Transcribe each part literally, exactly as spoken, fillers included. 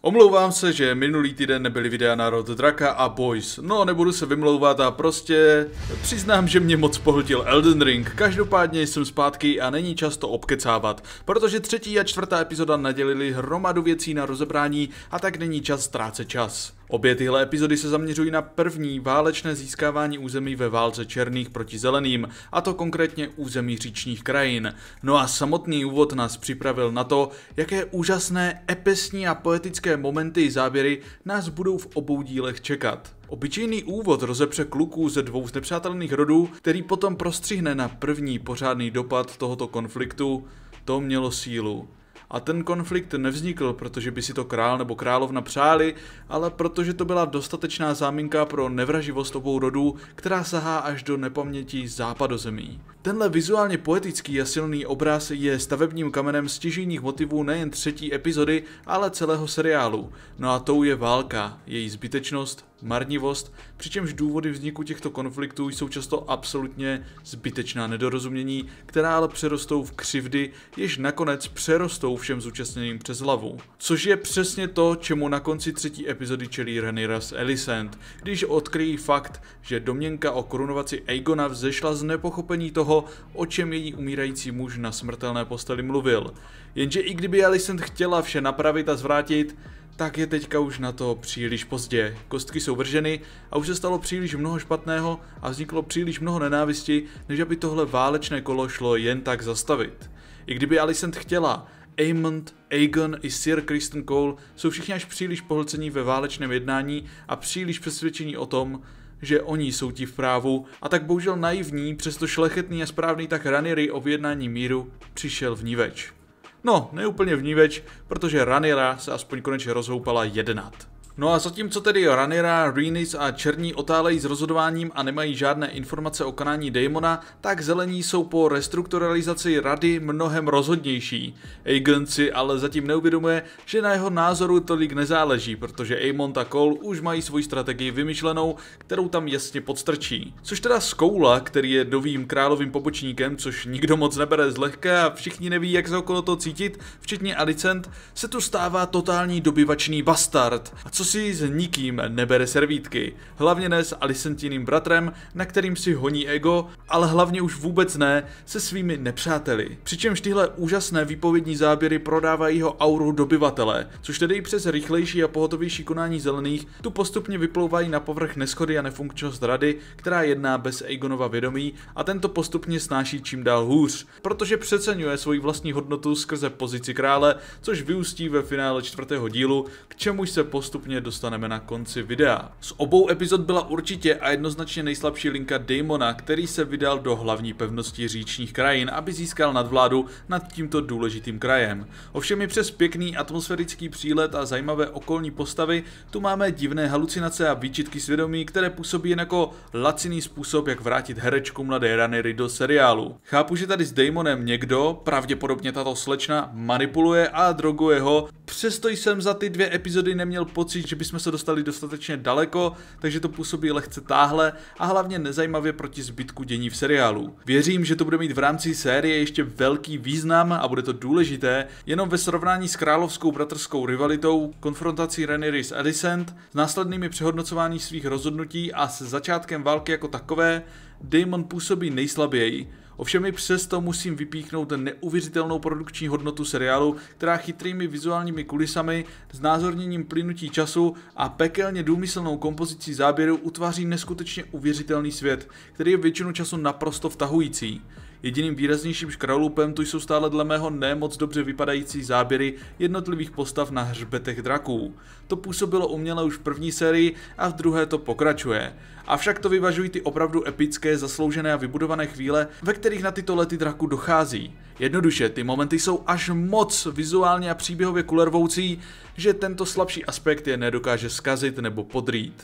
Omlouvám se, že minulý týden nebyly videa na Rod Draka a Boys. No, nebudu se vymlouvat a prostě přiznám, že mě moc pohltil Elden Ring. Každopádně jsem zpátky a není čas to obkecávat, protože třetí a čtvrtá epizoda nadělili hromadu věcí na rozebrání a tak není čas ztrácet čas. Obě tyhle epizody se zaměřují na první válečné získávání území ve válce černých proti zeleným, a to konkrétně území říčních krajin. No a samotný úvod nás připravil na to, jaké úžasné, epesní a poetické momenty i záběry nás budou v obou dílech čekat. Obyčejný úvod rozepře kluků ze dvou znepřátelných rodů, který potom prostřihne na první pořádný dopad tohoto konfliktu, to mělo sílu. A ten konflikt nevznikl, protože by si to král nebo královna přáli, ale protože to byla dostatečná záminka pro nevraživost obou rodů, která sahá až do nepaměti západozemí. Tenhle vizuálně poetický a silný obraz je stavebním kamenem stěžejních motivů nejen třetí epizody, ale celého seriálu. No a tou je válka, její zbytečnost, marnivost, přičemž důvody vzniku těchto konfliktů jsou často absolutně zbytečná nedorozumění, která ale přerostou v křivdy, jež nakonec přerostou všem zúčastněným přes hlavu. Což je přesně to, čemu na konci třetí epizody čelí Rhaenyra s Alicent, když odkryjí fakt, že domněnka o korunovaci Aegona vzešla z nepochopení toho, o čem její umírající muž na smrtelné posteli mluvil. Jenže i kdyby Alicent chtěla vše napravit a zvrátit, tak je teďka už na to příliš pozdě. Kostky jsou vrženy a už se stalo příliš mnoho špatného a vzniklo příliš mnoho nenávisti, než aby tohle válečné kolo šlo jen tak zastavit. I kdyby Alicent chtěla, Aemond, Aegon i Sir Criston Cole jsou všichni až příliš pohlcení ve válečném jednání a příliš přesvědčení o tom, že oni jsou ti v právu, a tak bohužel naivní, přesto šlechetný a správný tak Rhaenyry o vyjednání míru přišel vníveč. No, neúplně vníveč, protože Rhaenyra se aspoň konečně rozhoupala jednat. No a zatímco tedy Rhaenyra, Rhaenys a černí otálejí s rozhodováním a nemají žádné informace o konání Daemona, tak zelení jsou po restrukturalizaci rady mnohem rozhodnější. Aegon si ale zatím neuvědomuje, že na jeho názoru tolik nezáleží, protože Aemond a Cole už mají svoji strategii vymyšlenou, kterou tam jasně podstrčí. Což teda Scoula, který je novým královým pobočníkem, což nikdo moc nebere zlehka a všichni neví, jak se okolo to cítit, včetně Alicent, se tu stává totální dobyvačný bastard. A co si s nikým nebere servítky. Hlavně ne s Alicentíným bratrem, na kterým si honí ego, ale hlavně už vůbec ne se svými nepřáteli. Přičemž tyhle úžasné výpovědní záběry prodávají jeho auru dobyvatele, což tedy i přes rychlejší a pohotovější konání zelených tu postupně vyplouvají na povrch neschody a nefunkčnost rady, která jedná bez Aegonova vědomí, a tento postupně snáší čím dál hůř, protože přeceňuje svoji vlastní hodnotu skrze pozici krále, což vyústí ve finále čtvrtého dílu, k čemuž se postupně dostaneme na konci videa. Z obou epizod byla určitě a jednoznačně nejslabší linka Daemona, který se vydal do hlavní pevnosti říčních krajin, aby získal nadvládu nad tímto důležitým krajem. Ovšem i přes pěkný atmosférický přílet a zajímavé okolní postavy tu máme divné halucinace a výčitky svědomí, které působí jen jako laciný způsob, jak vrátit herečku mladé Rhaenyry do seriálu. Chápu, že tady s Daemonem někdo, pravděpodobně tato slečna, manipuluje a droguje ho, přesto jsem za ty dvě epizody neměl pocit, že bychom se dostali dostatečně daleko, takže to působí lehce táhle a hlavně nezajímavě proti zbytku dění v seriálu. Věřím, že to bude mít v rámci série ještě velký význam a bude to důležité, jenom ve srovnání s královskou bratrskou rivalitou, konfrontací Rhaenyry s Alicent, s následnými přehodnocováním svých rozhodnutí a se začátkem války jako takové, Daemon působí nejslaběji. Ovšem i přesto musím vypíchnout neuvěřitelnou produkční hodnotu seriálu, která chytrými vizuálními kulisami, znázorněním plynutí času a pekelně důmyslnou kompozicí záběru utváří neskutečně uvěřitelný svět, který je většinu času naprosto vtahující. Jediným výraznějším škralupem tu jsou stále dle mého nemoc dobře vypadající záběry jednotlivých postav na hřbetech draků. To působilo uměle už v první sérii a v druhé to pokračuje. Avšak to vyvažují ty opravdu epické, zasloužené a vybudované chvíle, ve kterých na tyto lety draků dochází. Jednoduše, ty momenty jsou až moc vizuálně a příběhově kulervoucí, že tento slabší aspekt je nedokáže zkazit nebo podrýt.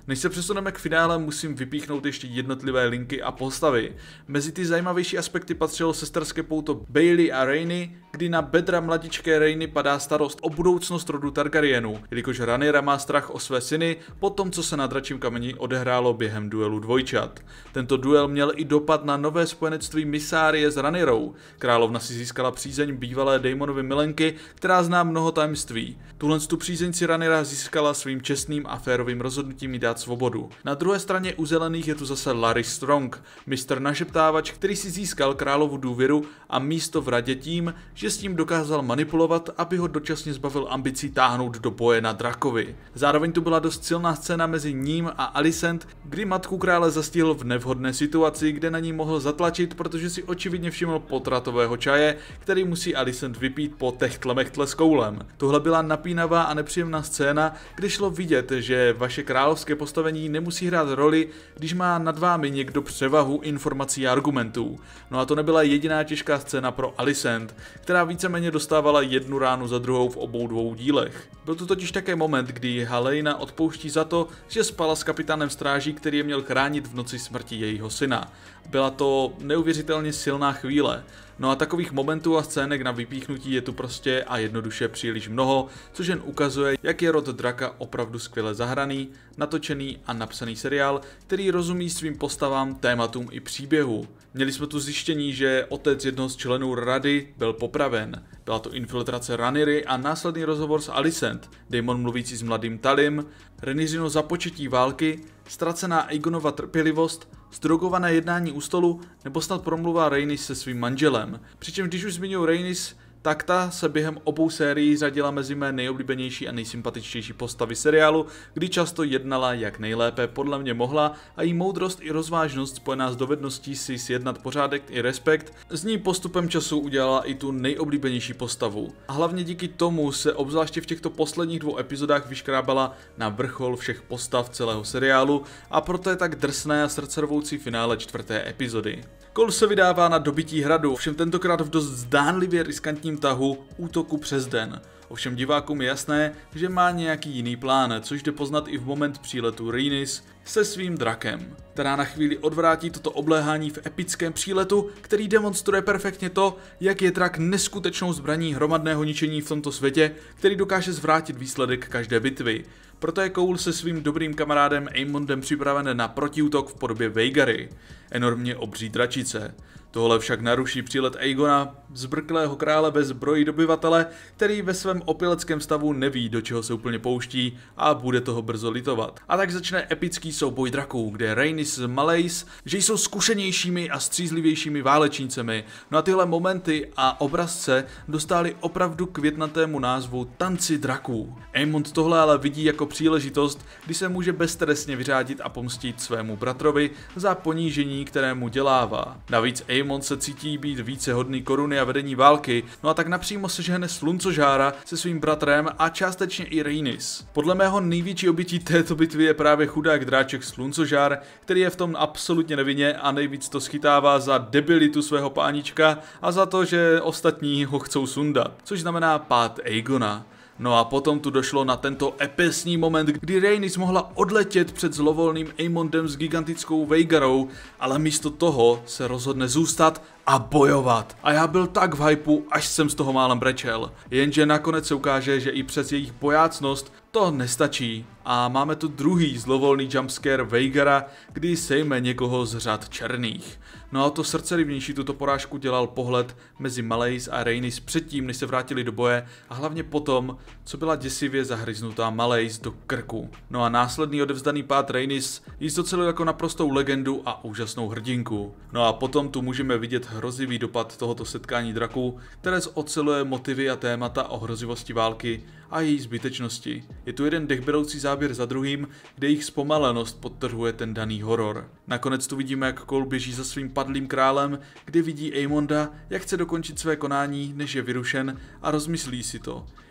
Než se přesuneme k finále, musím vypíchnout ještě jednotlivé linky a postavy. Mezi ty zajímavější aspekty patřilo sesterské pouto Bailey a Rhaeny, kdy na bedra mladičké Rhaeny padá starost o budoucnost rodu Targaryenů, jelikož Rhaenyra má strach o své syny po tom, co se na dračím kameni odehrálo během duelu dvojčat. Tento duel měl i dopad na nové spojenectví Mysarie s Rhaenyrou. Královna si získala přízeň bývalé Daemonovy milenky, která zná mnoho tajemství. Tuhle tu přízeň si Rhaenyra získala svým čestným a férovým rozhodnutím jí dát svobodu. Na druhé straně u zelených je tu zase Larry Strong, mistr našeptávač, který si získal královu důvěru a místo v radě tím, že s tím dokázal manipulovat, aby ho dočasně zbavil ambicí táhnout do boje na drakovi. Zároveň tu byla dost silná scéna mezi ním a Alicent, kdy matku krále zastihl v nevhodné situaci, kde na ní mohl zatlačit, protože si očividně všiml potratového čaje, který musí Alicent vypít po techtle mechtle s koulem. Tohle byla napínavá a nepříjemná scéna, kde šlo vidět, že vaše královské postavení nemusí hrát roli, když má nad vámi někdo převahu informací a argumentů. No a to nebyla jediná těžká scéna pro Alicent, která víceméně dostávala jednu ránu za druhou v obou dvou dílech. Byl to totiž také moment, kdy Helaena odpouští za to, že spala s kapitánem stráží, který je měl chránit v noci smrti jejího syna. Byla to neuvěřitelně silná chvíle. No a takových momentů a scének na vypíchnutí je tu prostě a jednoduše příliš mnoho, což jen ukazuje, jak je rod draka opravdu skvěle zahraný, natočený a napsaný seriál, který rozumí svým postavám, tématům i příběhu. Měli jsme tu zjištění, že otec jednoho z členů rady byl popraven. Byla to infiltrace Rhaenyry a následný rozhovor s Alicent, Daemon mluvící s mladým Talim, Rhaenyřino započetí války, ztracená Aegonova trpělivost, zdrogované jednání u stolu nebo snad promluva Rhaenys se svým manželem. Přičemž když už zmiňuji Rhaenys, tak ta se během obou sérií řadila mezi mé nejoblíbenější a nejsympatičtější postavy seriálu, kdy často jednala jak nejlépe podle mě mohla a jí moudrost i rozvážnost spojená s dovedností si sjednat pořádek i respekt z ní postupem času udělala i tu nejoblíbenější postavu. A hlavně díky tomu se obzvláště v těchto posledních dvou epizodách vyškrábala na vrchol všech postav celého seriálu a proto je tak drsné a srdcervoucí finále čtvrté epizody. Cole se vydává na dobytí hradu, ovšem tentokrát v dost zdánlivě riskantním tahu útoku přes den. Ovšem divákům je jasné, že má nějaký jiný plán, což jde poznat i v moment příletu Rhaenys se svým drakem, která na chvíli odvrátí toto obléhání v epickém příletu, který demonstruje perfektně to, jak je drak neskutečnou zbraní hromadného ničení v tomto světě, který dokáže zvrátit výsledek každé bitvy. Proto je Cole se svým dobrým kamarádem Aemondem připraven na protiútok v podobě Vhaegary, enormně obří dračice. Tohle však naruší přílet Aegona, zbrklého krále bez zbrojí dobyvatele, který ve svém opileckém stavu neví, do čeho se úplně pouští a bude toho brzo litovat. A tak začne epický souboj draků, kde Rhaenys s Maleis, že jsou zkušenějšími a střízlivějšími válečnícemi. No a tyhle momenty a obrazce dostali opravdu květnatému názvu Tanci draků. Aemond tohle ale vidí jako příležitost, kdy se může beztrestně vyřádit a pomstit svému bratrovi za ponížení, které mu dělává. Navíc Aemond se cítí být více hodný koruny a vedení války, no a tak napřímo sežene sluncožára se svým bratrem a částečně i Rhaenys. Podle mého největší obětí této bitvy je právě chudák dráček sluncožár, který je v tom absolutně nevinně a nejvíc to schytává za debilitu svého pánička a za to, že ostatní ho chcou sundat, což znamená pád Aegona. No a potom tu došlo na tento epesní moment, kdy Rhaenys mohla odletět před zlovolným Aemondem s gigantickou Vhaegarou, ale místo toho se rozhodne zůstat a bojovat. A já byl tak v hypeu, až jsem z toho málem brečel. Jenže nakonec se ukáže, že i přes jejich bojácnost to nestačí. A máme tu druhý zlovolný jumpscare Vhaegara, kdy sejme někoho z řad černých. No a to srdcerivnější tuto porážku dělal pohled mezi Maleis a Rhaenys předtím, než se vrátili do boje a hlavně potom, co byla děsivě zahryznutá Maleis do krku. No a následný odevzdaný pád Rhaenys jí docelil jako naprostou legendu a úžasnou hrdinku. No a potom tu můžeme vidět hrozivý dopad tohoto setkání draků, které zoceluje motivy a témata o hrozivosti války a její zbytečnosti. Je tu jeden dechberoucí záběr za druhým, kde jejich zpomalenost podtrhuje ten daný horor. Nakonec tu vidíme, jak Cole běží za svým padlým králem, kde vidí Aemonda, jak chce dokončit své konání, než je vyrušen a rozmyslí si to.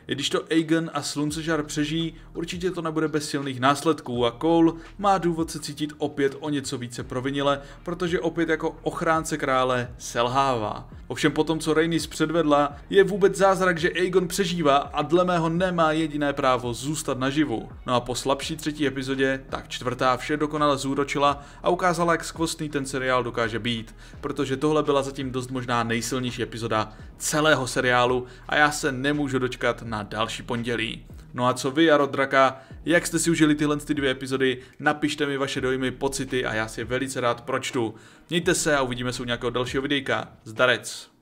I když to Aegon a Sluncežar přežijí, určitě to nebude bez silných následků a Cole má důvod se cítit opět o něco více provinile, protože opět jako ochránce krále selhává. Ovšem po tom, co Rhaenys předvedla, je vůbec zázrak, že Aegon přežívá a dle mého nemá jediné právo zůstat naživu. No a po slabší třetí epizodě, tak čtvrtá vše dokonale zúročila a ukázala, jak skvostný ten seriál dokáže být, protože tohle byla zatím dost možná nejsilnější epizoda celého seriálu a já se nemůžu dočkat na další pondělí. No a co vy, Jarod Draka, jak jste si užili tyhle ty dvě epizody, napište mi vaše dojmy, pocity a já si je velice rád pročtu. Mějte se a uvidíme se u nějakého dalšího videjka. Zdarec.